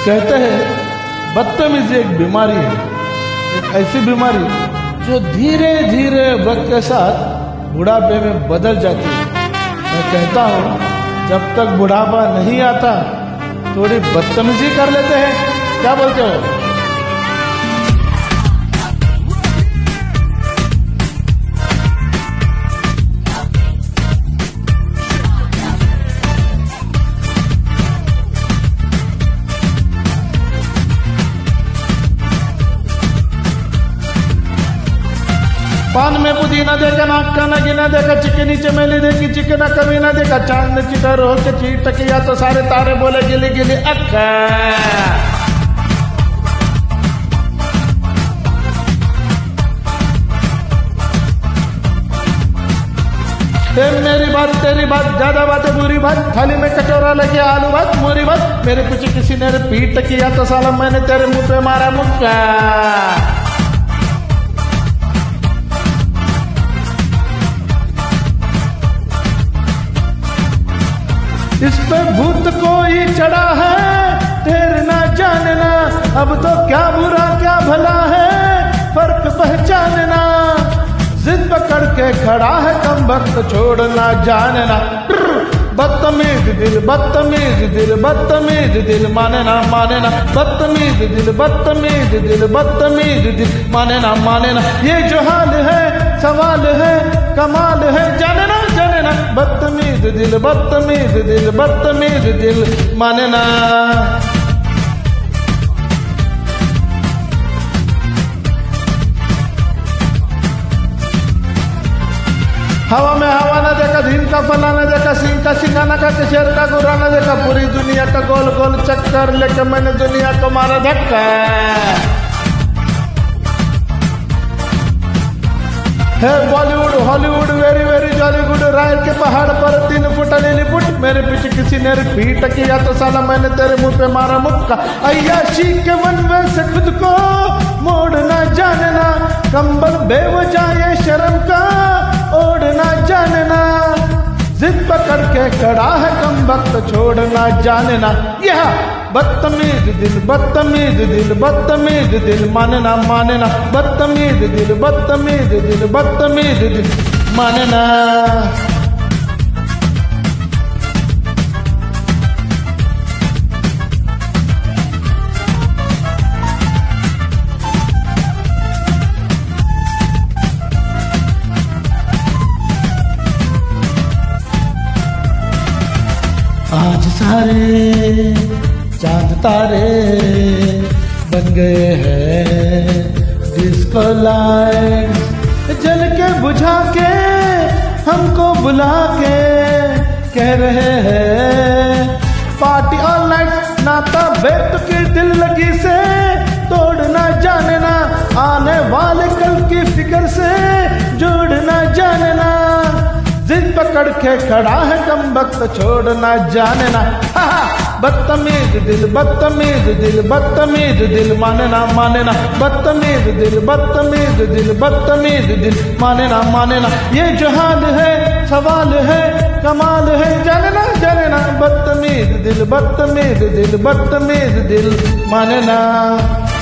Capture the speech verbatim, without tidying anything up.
कहते हैं बदतमीजी एक बीमारी है, एक ऐसी बीमारी जो धीरे धीरे वक्त के साथ बुढ़ापे में बदल जाती है। मैं कहता हूँ जब तक बुढ़ापा नहीं आता थोड़ी बदतमीजी कर लेते हैं, क्या बोलते हो? पान में पुदीना देखा, नाक का न गिना देखा, चिकनी चमेली देखी, चिकना कभी ना देखा, चांद ने चिटर हो के चीट किया तो सारे तारे बोले गिली गिली अक्का। ए मेरी बात तेरी बात, ज्यादा बात है बुरी बात, थाली में कटोरा लेके आलू बात मोरी बात, मेरे पीछे किसी ने पीट किया तो साला मैंने तेरे मुंह पे मारा मुक्का। इस पे भूत कोई चढ़ा है तेरे ना जानना, अब तो क्या बुरा क्या भला है फर्क पहचानना, जिद पकड़ के खड़ा है कम वक्त छोड़ना जानना। बदतमीज दिल बदतमीज दिल बदतमीज दिल माने ना माने ना, बदतमीज दिल बदतमीज दिल बदतमीज दिल माने ना माने ना, ये जो हाल है सवाल है कमाल है जाने ना जाने ना, बदतमीज दिल बदतमीज दिल बदतमीज दिल माने ना। हवा में हवा न देखा, धीन का फला न देखा, सिंह का सिंगाना का, शेर का गुर्रा न देखा, पूरी दुनिया का गोल गोल चक्कर लेके मैंने दुनिया को मारा धक्का। है Bollywood Hollywood very very Jollywood, राय के पहाड़ पर तीन फुट लिलीपुट, मेरे पीछे किसी ने रिपीट किया तो साला मैंने तेरे मुंह पे मारा मुक्का। अय्याशी के वनवे से खुद को मोड़ना जानना, कंबल बेवजह ये शर्म का ओढ़ना जानना, जिद पकड़ के खड़ा है कम वक्त छोड़ना जानना। यह बदतमीज दिल बदतमीज दिल बदतमीज दिल मानना मानना, बदतमीज दिल बदतमीज दिल बदतमीज दिल मानना। आज सारे चांद तारे बन गए हैं डिस्को लाइट, जल के बुझा के हमको बुला के कह रहे हैं पार्टी ऑल नाइट, नाता बेत की दिल लगी से तोड़ना जानना, आने वाले कल की फिक्र से जोड़ना जानना, जिद पकड़ के खड़ा है कम वक्त छोड़ना जानना। बदतमीज दिल बदतमीज दिल बदतमीज दिल मानना मानना, बदतमीज दिल बदतमीज दिल बदतमीज दिल मानना मानना, ये जो हाल है सवाल है कमाल है जानना जानना, बदतमीज दिल बदतमीज दिल बदतमीज दिल मानना।